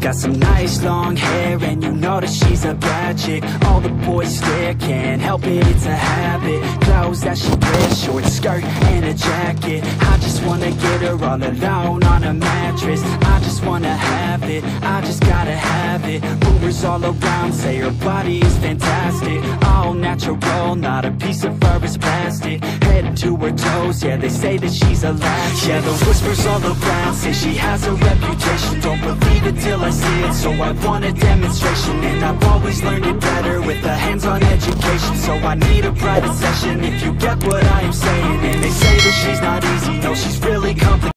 got some nice long hair, and you know that she's a bad chick. All the boys stare, can't help it, it's a habit. Clothes that she wears, short skirt and a jacket. I just wanna get her all alone on a mattress. I just wanna have it, I just gotta have it. Rumors all around say her body is fantastic. All natural, not a piece of fur is plastic. Head to her toes, yeah, they say that she's a latch. Yeah, the whispers all around say she has a reputation. Don't believe it till I see it, so I want a demonstration. And I've always learned it better with a hands-on education. So I need a private session if you get what I am saying. And they say that she's not easy, no, she's really complicated.